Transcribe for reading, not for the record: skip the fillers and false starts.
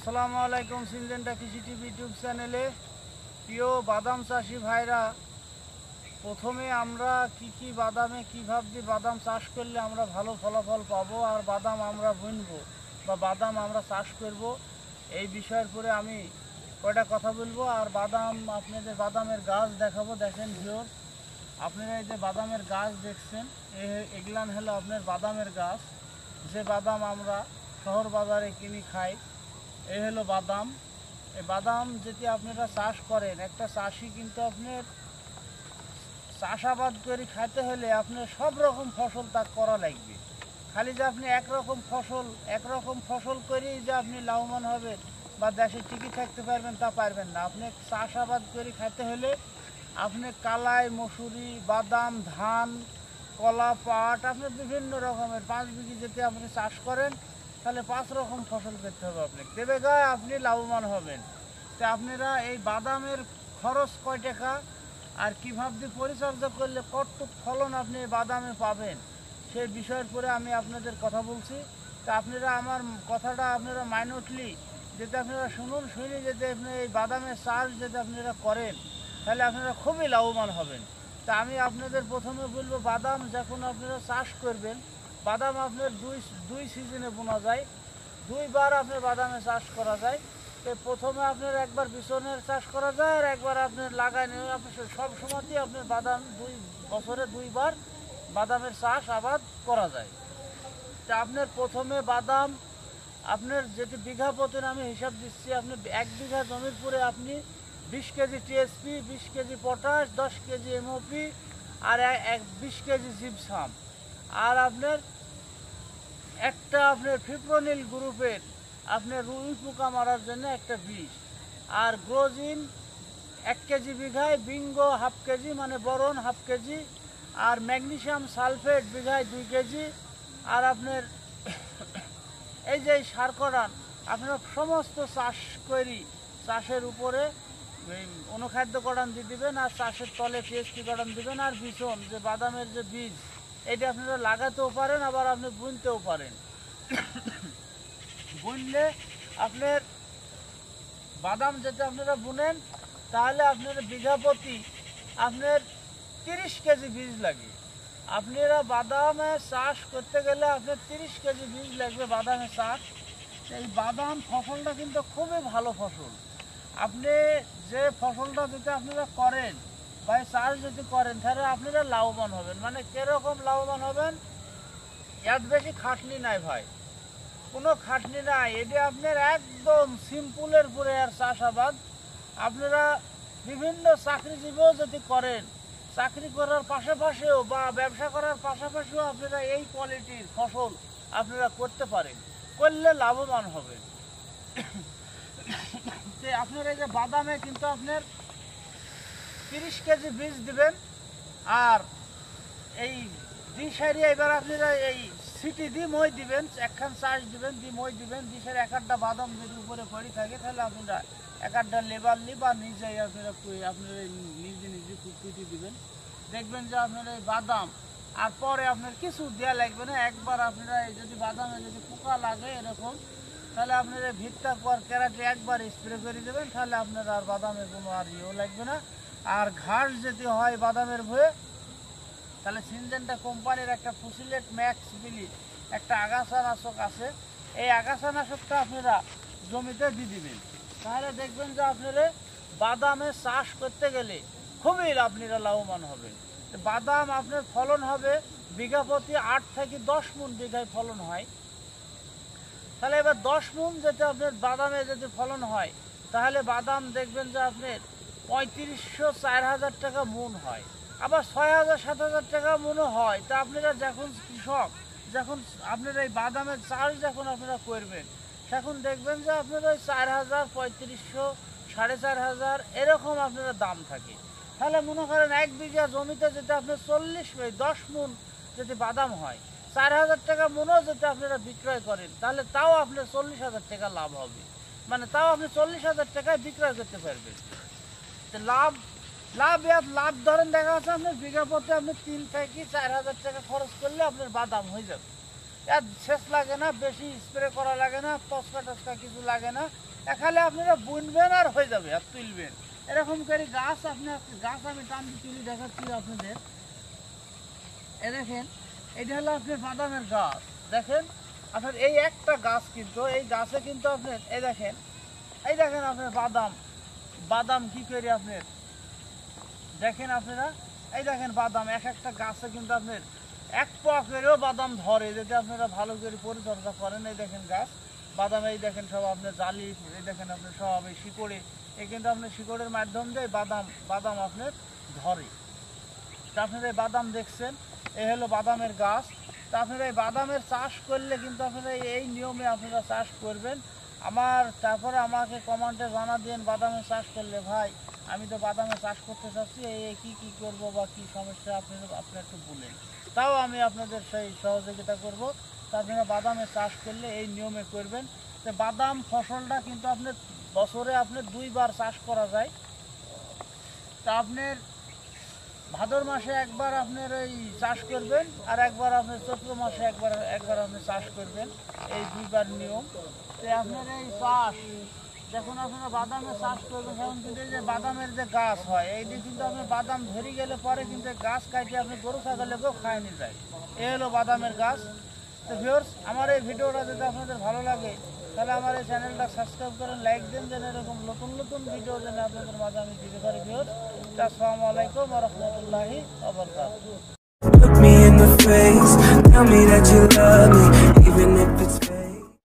আসসালামু আলাইকুম। সিনজেন্টা কৃষি টিভি ইউটিউব চ্যানেলে প্রিয় বাদাম চাষি ভাইরা, প্রথমে আমরা কি বাদামে কীভাবে বাদাম চাষ করলে আমরা ভালো ফলাফল পাবো আর বাদাম আমরা বুনবো বা বাদাম আমরা চাষ করব, এই বিষয়ের পরে আমি কয়টা কথা বলবো। আর বাদাম, আপনাদের বাদামের গাছ দেখাবো। দেখেন ভিউয়ার্স, আপনারা এই যে বাদামের গাছ দেখছেন, এগুলান হলো আপনার বাদামের গাছ, যে বাদাম আমরা শহর বাজারে কিনে খাই। এই হলো বাদাম। এই বাদাম যদি আপনারা চাষ করেন, একটা চাষি কিন্তু আপনার চাষাবাদ করে খাইতে হলে আপনার সব রকম ফসল তা করা লাগবে। খালি যে আপনি একরকম ফসল করেই যে আপনি লাভবান হবেন বা দেশে টিকে থাকতে পারবেন তা পারবেন না। আপনি চাষাবাদ করে খাইতে হলে আপনি কালাই, মসুরি, বাদাম, ধান, কলা, পাট, আপনি বিভিন্ন রকমের 5 বিঘি যদি আপনি চাষ করেন তাহলে 5 রকম ফসল করতে হবে আপনাকে, দেবে গায়ে আপনি লাভবান হবেন। তো আপনারা এই বাদামের খরচ কয় টাকা আর কীভাবে পরিচর্যা করলে কতটুক ফলন আপনি বাদামে পাবেন, সেই বিষয়ের পরে আমি আপনাদের কথা বলছি। তা আপনারা আমার কথাটা আপনারা মাইনটলি যদি আপনারা শুনুন, শুনে যদি আপনি এই বাদামের চাষ যদি আপনারা করেন তাহলে আপনারা খুবই লাভবান হবেন। তা আমি আপনাদের প্রথমে বলবো, বাদাম যখন আপনারা চাষ করবেন, বাদাম আপনার দুই সিজনে বোনা যায়, 2 বার আপনার বাদামে চাষ করা যায়। তো প্রথমে আপনার একবার বিছনের চাষ করা যায় আর একবার আপনার লাগাই নিয়ে আপনার সব সময়তেই আপনার বাদাম বছরে 2 বার বাদামের চাষ আবাদ করা যায়। তা আপনার প্রথমে বাদাম আপনার যেটি বিঘা প্রতি আমি হিসাব দিচ্ছি, আপনি 1 বিঘা জমির পরে আপনি 20 kg TSP, 20 kg potash, 10 kg MOP আর 20 কেজি জিপসাম, আর আপনার একটা আপনার ফিপ্রোনিল গ্রুপের আপনার রুই পোকা মারার জন্য একটা বিষ, আর গ্রোজিন 1 কেজি বিঘায়, বিঙ্গো 1/2 কেজি মানে বরন 1/2 কেজি, আর ম্যাগনেসিয়াম সালফেট বিঘায় 2 কেজি, আর আপনার এই যে সারকরান আপনারা সমস্ত চাষ করি চাষের উপরে অনুখাদ্য করান দিয়ে দেবেন, আর চাষের তলে টিএসপি করান দেবেন, আর বিছন যে বাদামের যে বীজ এটা আপনারা লাগাতেও পারেন, আবার আপনি বুনতেও পারেন। বুনলে আপনার বাদাম যেটা আপনারা বুনেন তাহলে আপনার বিঘা প্রতি আপনার 30 কেজি বীজ লাগে। আপনারা বাদামে চাষ করতে গেলে আপনার 30 কেজি বীজ লাগবে বাদামে চাষ। এই বাদাম ফসলটা কিন্তু খুবই ভালো ফসল। আপনি যে ফসলটা যদি আপনারা করেন বা চাষ যদি করেন তাহলে আপনারা লাভবান হবেন। মানে কীরকম লাভবান হবেন, এত বেশি খাটনি নাই ভাই, কোনো খাটনি নাই। এটা আপনার একদম সিম্পলের পরে আর চাষাবাদ। আপনারা বিভিন্ন চাকরিজীবীও যদি করেন, চাকরি করার পাশাপাশিও বা ব্যবসা করার পাশাপাশিও আপনারা এই কোয়ালিটির ফসল আপনারা করতে পারেন, করলে লাভবান হবেন। আপনার এই যে বাদামে কিন্তু আপনার 30 কেজি বীজ দিবেন, আর এই দিশারি এবার আপনারা এই সিটি দিয়ে মই দিবেন, একখান চাষ দিবেন, দিয়ে মই দিবেন। দিশারি 1-1টা বাদাম যদি উপরে পড়ে থাকে তাহলে আপনারা 1-1টা লেবারলি বা নিজেই আপনারা নিজে কুটি দিবেন। দেখবেন যে আপনার এই বাদাম আর পরে আপনার কিছু দেওয়া লাগবে না। একবার আপনারা যদি বাদামে যদি পোকা লাগে এরকম, তাহলে আপনারা ভিটটা পর ক্যারাটে একবার স্প্রে করে দেবেন, তাহলে আপনারা আর বাদামের কোনো আর ইয়েও লাগবে না। আর ঘাস যদি হয় বাদামের ভয়ে, তাহলে সিনজেন্টা কোম্পানির একটা ফুসিলেট ম্যাক্স বিলি একটা আগাছানাশক আছে, এই আগাছানাশকটা আপনারা জমিতে দিয়ে দিবেন। তাহলে দেখবেন যে আপনারা বাদামে চাষ করতে গেলে খুবই আপনারা লাভবান হবেন। বাদাম আপনার ফলন হবে বিঘা প্রতি 8 থেকে 10 মণ বিঘায় ফলন হয়। তাহলে এবার 10 মণ যেটা আপনার বাদামে যদি ফলন হয়, তাহলে বাদাম দেখবেন যে আপনার 3500-4000 টাকা মণ হয়, আবার 6000-7000 টাকা মণও হয়। তা আপনারা যখন কৃষক, যখন আপনারা এই বাদামের চাষ যখন আপনারা করবেন, তখন দেখবেন যে আপনার ওই 4000, 3500, 4500 এরকম আপনারা দাম থাকে। তাহলে মনে করেন 1 বিঘা জমিতে যেটা আপনার 10 মণ যদি বাদাম হয়, 4000 টাকা মণও যদি আপনারা বিক্রয় করেন, তাহলে তাও আপনার 40,000 টাকা লাভ হবে। মানে তাও আপনি 40,000 টাকায় বিক্রয় করতে পারবেন। লাভ ধরেন দেখা যাচ্ছে আপনার বিঘা প্রতি আপনি 3 থেকে 4000 টাকা খরচ করলে আপনার বাদাম হয়ে যাবে। এর শেষ লাগে না, বেশি স্প্রে করা লাগে না, টসকা কিছু লাগে না। এখানে আপনারা বুনবেন আর হয়ে যাবে আর তুলবেন এরকম করে গাছ গাছ আমি টান দিয়ে তুলে দেখাচ্ছি আপনাদের। এ দেখেন এটা হলো আপনার বাদামের গাছ। দেখেন আপনার এই একটা গাছ কিন্তু এই গাছে কিন্তু আপনার এই দেখেন আপনার বাদাম কি করে আপনার দেখেন আপনারা এই দেখেন বাদাম এক একটা গাছে কিন্তু আপনার এক পোয়া করেও বাদাম ধরে যদি আপনারা ভালো করে পরিচর্যা করেন। এই দেখেন গাছ বাদাম, এই দেখেন সব আপনার জালি, এই দেখেন আপনার সব এই শিকড়ে, এই কিন্তু আপনার শিকড়ের মাধ্যম দিয়ে বাদাম আপনার ধরে। তা আপনারা এই বাদাম দেখছেন, এই হলো বাদামের গাছ। তা আপনারা এই বাদামের চাষ করলে কিন্তু আপনারা এই নিয়মে আপনারা চাষ করবেন। তারপরে আমাকে কমেন্টে জানা দিন বাদামের চাষ করলে ভাই আমি তো বাদামের চাষ করতে চাচ্ছি, এই কি করবো বা কি সমস্যা আপনি একটু বলেন, তাও আমি আপনাদের সেই সহযোগিতা করব। তা আপনারা বাদামের চাষ করলে এই নিয়মে করবেন। তো বাদাম ফসলটা কিন্তু আপনার বছরে আপনার 2 বার চাষ করা যায়। তা আপনার ভাদর মাসে একবার আপনার এই চাষ করবেন আর একবার আপনার চৈত্র মাসে একবার আপনি চাষ করবেন, এই 2 বার নিয়ম। তো আপনার এই চাষ যখন আপনারা বাদামের চাষ করবেন তখন কিন্তু এই যে বাদামের যে গাছ হয় এইটি কিন্তু আপনার বাদাম ধরে গেলে পরে কিন্তু গাছ কাটিয়ে আপনি গরু ছাগলকেও খায় নিয়ে যায়। এই হলো বাদামের গাছ। তো ভিউয়ার্স আমার এই ভিডিওটা যদি আপনাদের ভালো লাগে তাহলে আমার এই চ্যানেলটা সাবস্ক্রাইব করেন, লাইক দেন, যেন এরকম নতুন ভিডিও যেন আপনাদের মাঝে আমি দিতে পারি। ভিউয়ার্স আসসালামু আলাইকুম ওয়া রাহমাতুল্লাহি ওয়া বারাকাতুহু। Look me in the face, tell me that you love me, even if it's